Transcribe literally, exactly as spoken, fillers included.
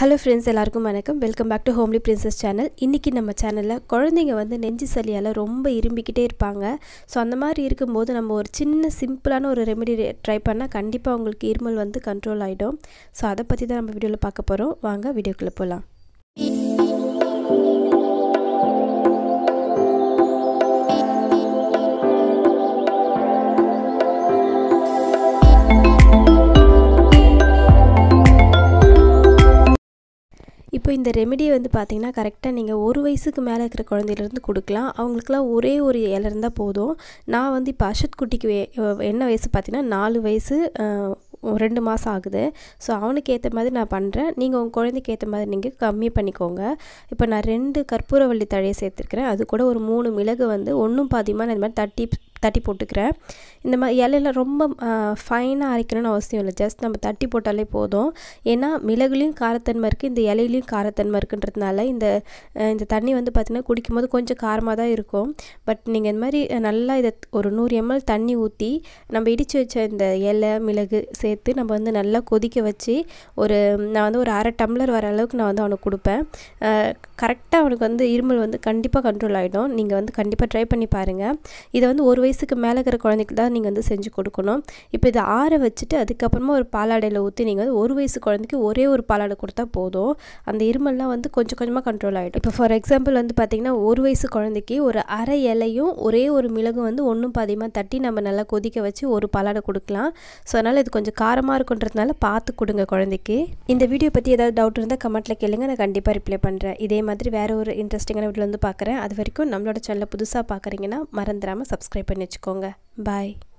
Hello friends, எல்லாருக்கும் வணக்கம். Welcome back to homely princess channel. இன்னைக்கு நம்ம சேனல்ல குழந்தைங்க வந்து நெஞ்சு சளியால ரொம்ப இரும்பிக்கிட்டே இருப்பாங்க. சோ அந்த மாதிரி இருக்கும்போது நம்ம ஒரு சின்ன சிம்பிளான ஒரு ரெமெடி ட்ரை பண்ணா கண்டிப்பா உங்களுக்கு இருமல் வந்து கண்ட்ரோல் ஆயிடும். சோ அத பத்தி தான் நம்ம வீடியோல பார்க்க போறோம். வாங்க வீடியோக்குள்ள போலாம். இப்போ இந்த ரெமெடி வந்து பாத்தீங்கன்னா கரெக்ட்டா நீங்க ஒரு வயசுக்கு மேல இருக்கிற குழந்தையில இருந்து கொடுக்கலாம். அவங்களுக்குலாம் ஒரே ஒரு இலை இருந்தா போதும். நான் வந்து இப்ப அஷத் குட்டிக்கு என்ன வயசு பாத்தீங்கன்னா நாலு வயசு ரெண்டு மாசம் ஆகுது. சோ அவனுக்கு ஏத்த மாதிரி நான் பண்றேன். நீங்க உங்க குழந்தைக்கு ஏத்த மாதிரி நீங்க கம்மி பண்ணிக்கோங்க. இப்போ நான் ரெண்டு கற்பூரவள்ளி தழையை சேர்த்திருக்கேன். அது கூட ஒரு மூணு மிளகு வந்து ஒண்ணும் பாதியமா இந்த மாதிரி தட்டி தட்டி போட்டுக்கிறேன். இந்த மாதிரி இலையில ரொம்ப ஃபைனா அரைக்கணும்னு அவசியம் இல்லை. ஜஸ்ட் நம்ம தட்டி போட்டாலே போதும். ஏன்னா மிளகுலையும் காரத்தன்மை இருக்குது, இந்த இலையிலையும் காரத்தன்மை இருக்குன்றதுனால இந்த இந்த தண்ணி வந்து பார்த்திங்கன்னா குடிக்கும்போது கொஞ்சம் காரமாக தான் இருக்கும். பட் நீங்கள் இந்த மாதிரி நல்லா இதை ஒரு நூறு எம்எல் தண்ணி ஊற்றி நம்ம இடித்து வச்ச இந்த இலை மிளகு சேர்த்து நம்ம வந்து நல்லா கொதிக்க வச்சு ஒரு நான் வந்து ஒரு அரை டம்ளர் வர அளவுக்கு நான் வந்து அவனுக்கு கொடுப்பேன். கரெக்டாக அவனுக்கு வந்து இருமல் வந்து கண்டிப்பாக கண்ட்ரோல் ஆகிடும். நீங்கள் வந்து கண்டிப்பாக ட்ரை பண்ணி பாருங்கள். இதை வந்து ஒரு வயசுக்கு மேலே இருக்கிற குழந்தைக்கு தான் நீங்கள் வந்து செஞ்சு கொடுக்கணும். இப்போ இதை ஆற வச்சுட்டு அதுக்கப்புறமா ஒரு பாலாடையில் ஊற்றி நீங்கள் வந்து ஒரு வயசு குழந்தைக்கு ஒரே ஒரு பாலாடை கொடுத்தா போதும். அந்த இருமல்லாம் வந்து கொஞ்சம் கொஞ்சமாக கண்ட்ரோல் ஆகிடும். இப்போ ஃபார் எக்ஸாம்பிள் வந்து பார்த்திங்கன்னா ஒரு வயசு குழந்தைக்கு ஒரு அரை இலையும் ஒரே ஒரு மிளகும் வந்து ஒன்றும் பாதியமாக தட்டி நம்ம நல்லா கொதிக்க வச்சு ஒரு பாலாடை கொடுக்கலாம். ஸோ அதனால் இது கொஞ்சம் காரமாக இருக்குன்றதுனால பார்த்து கொடுங்க குழந்தைக்கு. இந்த வீடியோ பற்றி ஏதாவது டவுட் இருந்தால் கமெண்ட்டில் கேளுங்க, நான் கண்டிப்பாக ரிப்ளை பண்ணுறேன். இதே மாதிரி வேறு ஒரு இன்ட்ரெஸ்டிங்கான வீடியோ வந்து பார்க்குறேன். அது வரைக்கும் நம்மளோட சேனலை புதுசாக பார்க்குறீங்கன்னா மறந்துடாமல் சப்ஸ்கிரைப் பண்ணி வச்சுக்கோங்க. பாய்.